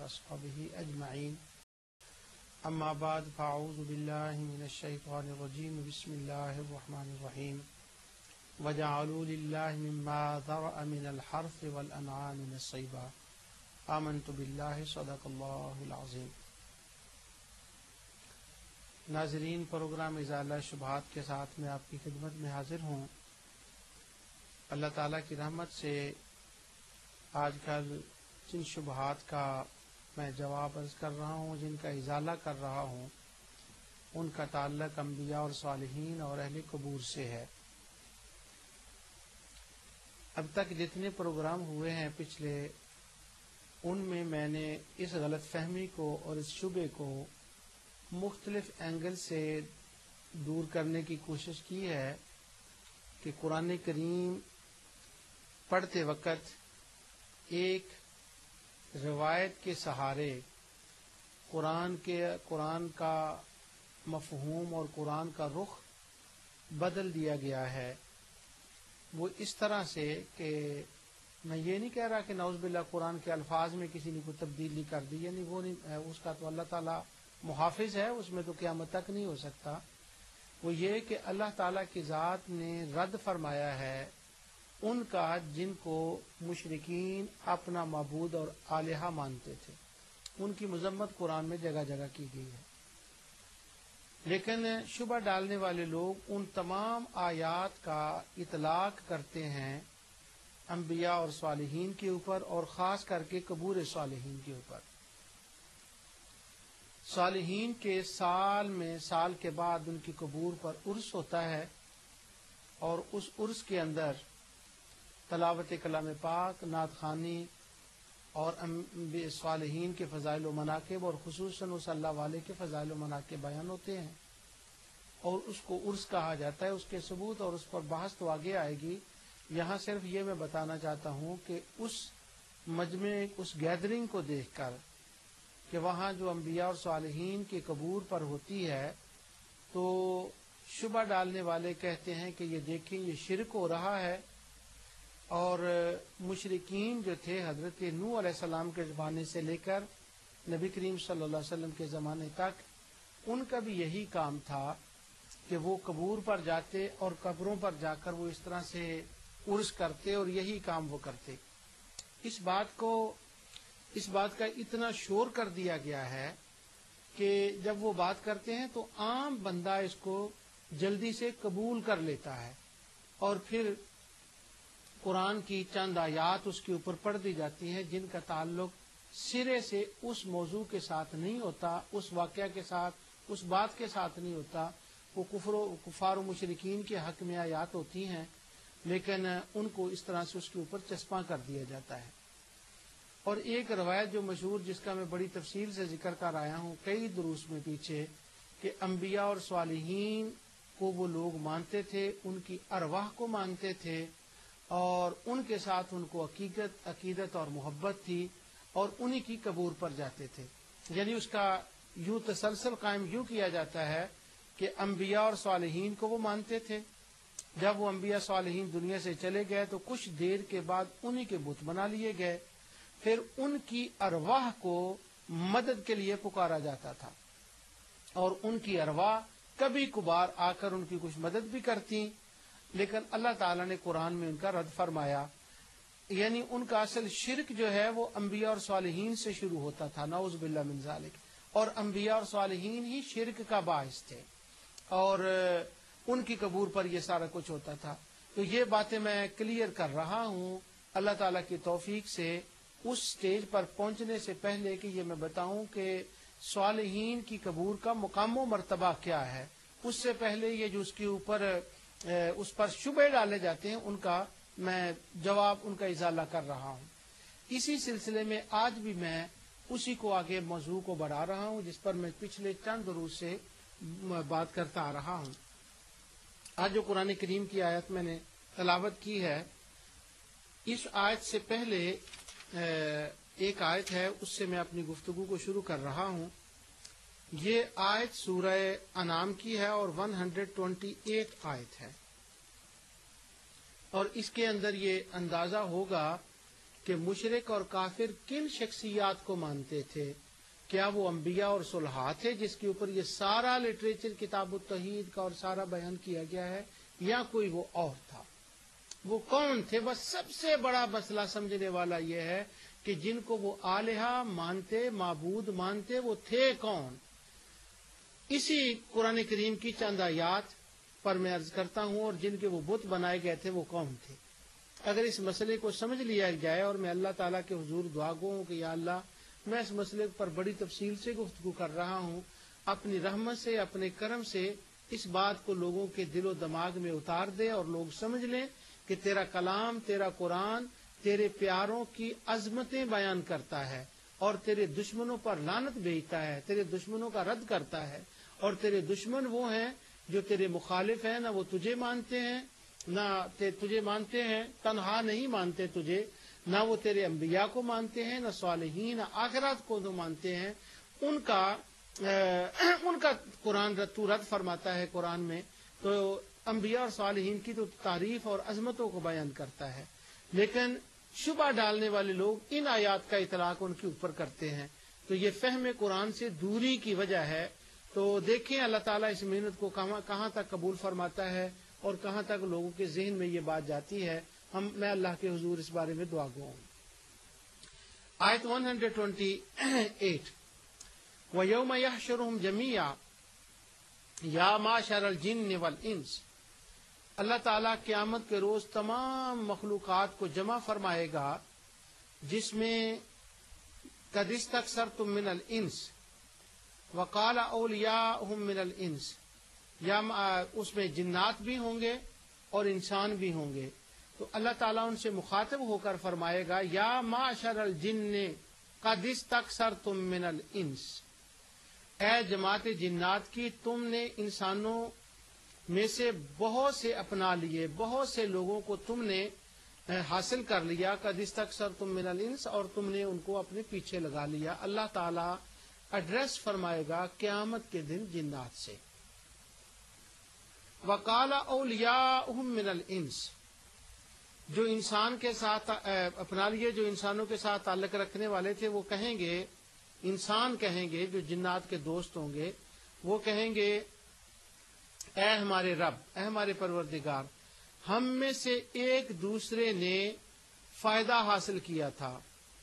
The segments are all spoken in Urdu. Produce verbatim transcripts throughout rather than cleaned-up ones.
وأصحابه أجمعين أما بعد فأعوذ بالله من الشيطان الرجيم بسم الله الرحمن الرحيم وجعلوا لله مما ذرأ من الحرث والأنعام نصيبا آمنت بالله صدق الله العظيم۔ ناظرین، پروگرام ازالہ شبہات کے ساتھ میں آپ کی خدمت میں حاضر ہوں۔ اللہ تعالیٰ کی رحمت سے آج کل جن شبہات کا میں جواب عرض کر رہا ہوں، جن کا ازالہ کر رہا ہوں، ان کا تعلق انبیاء اور صالحین اور اہل قبور سے ہے۔ اب تک جتنے پروگرام ہوئے ہیں پچھلے، ان میں میں نے اس غلط فہمی کو اور اس شبے کو مختلف اینگل سے دور کرنے کی کوشش کی ہے کہ قرآن کریم پڑھتے وقت ایک روایت کے سہارے قرآن کے قرآن کا مفہوم اور قرآن کا رخ بدل دیا گیا ہے۔ وہ اس طرح سے کہ میں یہ نہیں کہہ رہا کہ نعوذ باللہ قرآن کے الفاظ میں کسی نے کوئی تبدیلی کر دی، یعنی وہ نہیں، اس کا تو اللہ تعالیٰ محافظ ہے، اس میں تو قیامت تک نہیں ہو سکتا۔ وہ یہ کہ اللہ تعالیٰ کی ذات نے رد فرمایا ہے ان کا جن کو مشرکین اپنا معبود اور الہہ مانتے تھے، ان کی مذمت قرآن میں جگہ جگہ کی گئی ہے۔ لیکن شبہ ڈالنے والے لوگ ان تمام آیات کا اطلاق کرتے ہیں انبیاء اور صالحین کے اوپر، اور خاص کر کے قبور صالحین کے اوپر۔ صالحین کے سال میں سال کے بعد ان کی قبور پر عرس ہوتا ہے، اور اس عرس کے اندر تلاوت کلام پاک، نعت خوانی اور صالحین کے فضائل و مناقب، اور خصوصاً اس اللہ والے کے فضائل و مناقب بیان ہوتے ہیں، اور اس کو عرس کہا جاتا ہے۔ اس کے ثبوت اور اس پر بحث تو آگے آئے گی۔ یہاں صرف یہ میں بتانا چاہتا ہوں کہ اس مجمع، اس گیدرنگ کو دیکھ کر کہ وہاں جو انبیاء اور صالحین کی قبور پر ہوتی ہے، تو شبہ ڈالنے والے کہتے ہیں کہ یہ دیکھیں، یہ شرک ہو رہا ہے۔ اور مشرکین جو تھے حضرت نوح علیہ السلام کے زمانے سے لے کر نبی کریم صلی اللہ علیہ وسلم کے زمانے تک، ان کا بھی یہی کام تھا کہ وہ قبور پر جاتے اور قبروں پر جا کر وہ اس طرح سے عرس کرتے، اور یہی کام وہ کرتے۔ اس بات کو اس بات کا اتنا شور کر دیا گیا ہے کہ جب وہ بات کرتے ہیں تو عام بندہ اس کو جلدی سے قبول کر لیتا ہے، اور پھر قرآن کی چند آیات اس کے اوپر پڑھ دی جاتی ہیں جن کا تعلق سرے سے اس موضوع کے ساتھ نہیں ہوتا، اس واقعہ کے ساتھ، اس بات کے ساتھ نہیں ہوتا۔ وہ کفر و کفار و مشرکین کے حق میں آیات ہوتی ہیں، لیکن ان کو اس طرح سے اس کے اوپر چسپاں کر دیا جاتا ہے۔ اور ایک روایت جو مشہور، جس کا میں بڑی تفصیل سے ذکر کر آیا ہوں کئی دروس میں پیچھے، کہ انبیاء اور صالحین کو وہ لوگ مانتے تھے، ان کی ارواح کو مانتے تھے، اور ان کے ساتھ ان کو عقیدت عقیدت اور محبت تھی، اور انہی کی قبور پر جاتے تھے۔ یعنی اس کا یوں تسلسل قائم یوں کیا جاتا ہے کہ انبیاء اور صالحین کو وہ مانتے تھے، جب وہ انبیاء صالحین دنیا سے چلے گئے تو کچھ دیر کے بعد انہی کے بت بنا لیے گئے، پھر ان کی ارواح کو مدد کے لیے پکارا جاتا تھا، اور ان کی ارواح کبھی کبھار آ کر ان کی کچھ مدد بھی کرتی، لیکن اللہ تعالیٰ نے قرآن میں ان کا رد فرمایا۔ یعنی ان کا اصل شرک جو ہے وہ انبیاء اور صالحین سے شروع ہوتا تھا، نعوذ باللہ من ذالک، اور انبیاء اور صالحین ہی شرک کا باعث تھے، اور ان کی قبور پر یہ سارا کچھ ہوتا تھا۔ تو یہ باتیں میں کلیئر کر رہا ہوں اللہ تعالیٰ کی توفیق سے، اس سٹیج پر پہنچنے سے پہلے کہ یہ میں بتاؤں کہ صالحین کی قبور کا مقام و مرتبہ کیا ہے۔ اس سے پہلے یہ جو اس کے اوپر اس پر شبہ ڈالے جاتے ہیں، ان کا میں جواب، ان کا ازالہ کر رہا ہوں۔ اسی سلسلے میں آج بھی میں اسی کو آگے موضوع کو بڑھا رہا ہوں جس پر میں پچھلے چند دروس سے بات کرتا آ رہا ہوں۔ آج جو قرآن کریم کی آیت میں نے تلاوت کی ہے، اس آیت سے پہلے ایک آیت ہے، اس سے میں اپنی گفتگو کو شروع کر رہا ہوں۔ یہ آیت سورہ انعام کی ہے اور ایک سو اٹھائیس آیت ہے، اور اس کے اندر یہ اندازہ ہوگا کہ مشرک اور کافر کن شخصیات کو مانتے تھے. کیا وہ انبیاء اور صلحاء تھے جس کے اوپر یہ سارا لٹریچر کتاب التوحید کا اور سارا بیان کیا گیا ہے, یا کوئی وہ اور تھا؟ وہ کون تھے؟ بس سب سے بڑا مسئلہ سمجھنے والا یہ ہے کہ جن کو وہ الہہ مانتے, معبود مانتے, وہ تھے کون؟ اسی قرآن کریم کی چند آیات پر میں عرض کرتا ہوں, اور جن کے وہ بت بنائے گئے تھے وہ کون تھے. اگر اس مسئلے کو سمجھ لیا جائے, اور میں اللہ تعالیٰ کے حضور دعا گو ہوں کہ یا اللہ میں اس مسئلے پر بڑی تفصیل سے گفتگو کر رہا ہوں, اپنی رحمت سے, اپنے کرم سے اس بات کو لوگوں کے دل و دماغ میں اتار دے اور لوگ سمجھ لیں کہ تیرا کلام, تیرا قرآن تیرے پیاروں کی عظمتیں بیان کرتا ہے, اور تیرے دشمنوں پر لعنت بھیجتا ہے, تیرے دشمنوں کا رد کرتا ہے. اور تیرے دشمن وہ ہیں جو تیرے مخالف ہیں, نہ وہ تجھے مانتے ہیں نہ تجھے مانتے ہیں, تنہا نہیں مانتے تجھے, نہ وہ تیرے انبیاء کو مانتے ہیں, نہ صالحین آخرات کو تو مانتے ہیں. ان کا ان کا قرآن تو رد فرماتا ہے قرآن میں, تو انبیاء اور صالحین کی تو تعریف اور عظمتوں کو بیان کرتا ہے. لیکن شبہ ڈالنے والے لوگ ان آیات کا اطلاق ان کے اوپر کرتے ہیں, تو یہ فہم قرآن سے دوری کی وجہ ہے. تو دیکھیں اللہ تعالیٰ اس محنت کو کہاں کہاں تک قبول فرماتا ہے اور کہاں تک لوگوں کے ذہن میں یہ بات جاتی ہے. ہم میں اللہ کے حضور اس بارے میں دعا گو ہوں. آیت ایک سو اٹھائیس, وَيَوْمَ يَحْشُرُهُمْ جَمِيعًا يَا مَعْشَرَ الْجِنِّ وَالْإِنسِ. اللہ تعالیٰ قیامت کے روز تمام مخلوقات کو جمع فرمائے گا, جس میں قَدِ اسْتَكْثَرْتُم مِّنَ الْإِنسِ وَقَالَ أَوْلِيَاؤُهُم مِّنَ الْإِنسِ. یا اس میں جنات بھی ہوں گے اور انسان بھی ہوں گے. تو اللہ تعالیٰ ان سے مخاطب ہو کر فرمائے گا, یا معشر الجن قد استکثرتم من الانس. اے جماعت جنات کی, تم نے انسانوں میں سے بہت سے اپنا لیے, بہت سے لوگوں کو تم نے حاصل کر لیا. قد استکثرتم من الانس, اور تم نے ان کو اپنے پیچھے لگا لیا. اللہ تعالیٰ ایڈریس فرمائے گا قیامت کے دن جنات سے. وَقَالَ أَوْلِيَاؤُهُم مِّنَ الْإِنسِ. جو انسان کے ساتھ اپنا لیے, جو انسانوں کے ساتھ تعلق رکھنے والے تھے, وہ کہیں گے, انسان کہیں گے جو جنات کے دوست ہوں گے, وہ کہیں گے اے ہمارے رب, اے ہمارے پروردگار, ہم میں سے ایک دوسرے نے فائدہ حاصل کیا تھا.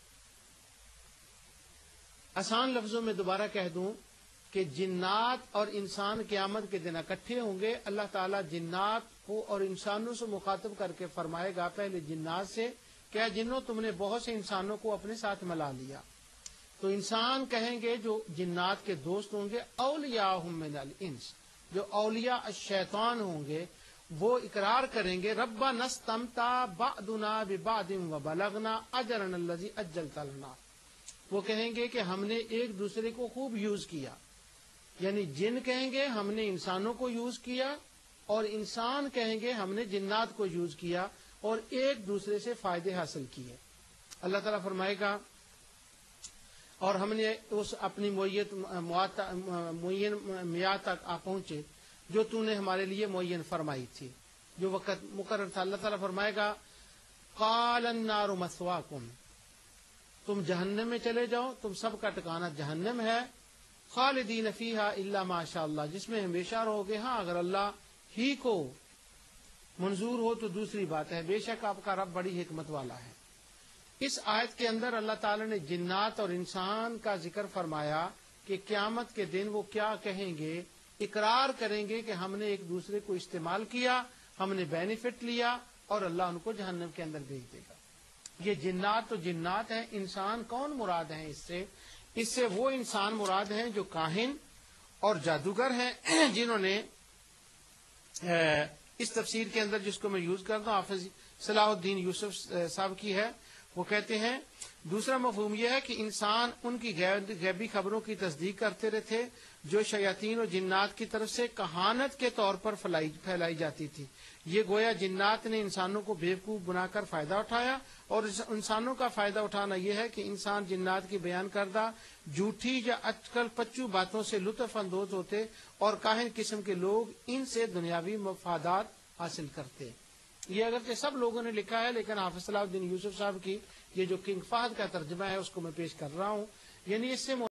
آسان لفظوں میں دوبارہ کہہ دوں کہ جنات اور انسان قیامت کے دن اکٹھے ہوں گے. اللہ تعالیٰ جنات کو اور انسانوں سے مخاطب کر کے فرمائے گا, پہلے جنات سے, کیا جنوں تم نے بہت سے انسانوں کو اپنے ساتھ ملا لیا. تو انسان کہیں گے جو جنات کے دوست ہوں گے, اولیاءہم من الانس, جو اولیاء الشیطان ہوں گے, وہ اقرار کریں گے ربنا استمتع بعضنا ببعض وبلغنا اجرنا الذی اجلت لنا. وہ کہیں گے کہ ہم نے ایک دوسرے کو خوب یوز کیا. یعنی جن کہیں گے ہم نے انسانوں کو یوز کیا, اور انسان کہیں گے ہم نے جنات کو یوز کیا, اور ایک دوسرے سے فائدے حاصل کیے. اللہ تعالیٰ فرمائے گا اور ہم نے اس اپنی معیت معین میعاد تک آ پہنچے جو تو نے ہمارے لیے معین فرمائی تھی, جو وقت مقرر تھا. اللہ تعالیٰ فرمائے گا قال النار مثواکم, تم جہنم میں چلے جاؤ, تم سب کا ٹھکانہ جہنم ہے. خالدین فیہا الا ما شاء اللہ, جس میں ہمیشہ رہو گے, ہاں اگر اللہ ہی کو منظور ہو تو دوسری بات ہے. بے شک آپ کا رب بڑی حکمت والا ہے. اس آیت کے اندر اللہ تعالی نے جنات اور انسان کا ذکر فرمایا کہ قیامت کے دن وہ کیا کہیں گے, اقرار کریں گے کہ ہم نے ایک دوسرے کو استعمال کیا, ہم نے بینیفٹ لیا, اور اللہ ان کو جہنم کے اندر بھیج دے گا. یہ جنات تو جنات ہیں, انسان کون مراد ہیں اس سے؟ اس سے وہ انسان مراد ہیں جو کاہن اور جادوگر ہیں, جنہوں نے اس تفسیر کے اندر جس کو میں یوز کرتا ہوں حافظ صلاح الدین یوسف صاحب کی ہے. وہ کہتے ہیں دوسرا مفہوم یہ ہے کہ انسان ان کی غیبی خبروں کی تصدیق کرتے رہے تھے جو شیاطین اور جنات کی طرف سے کہانت کے طور پر پھیلائی جاتی تھی. یہ گویا جنات نے انسانوں کو بیوقوف بنا کر فائدہ اٹھایا, اور انسانوں کا فائدہ اٹھانا یہ ہے کہ انسان جنات کی بیان کردہ جھوٹی یا اٹکل پچو باتوں سے لطف اندوز ہوتے, اور کاہن قسم کے لوگ ان سے دنیاوی مفادات حاصل کرتے. یہ اگرچہ سب لوگوں نے لکھا ہے, لیکن حافظ صلاح الدین یوسف صاحب کی یہ جو کنگ فہد کا ترجمہ ہے اس کو میں پیش کر رہا ہوں. یعنی اس سے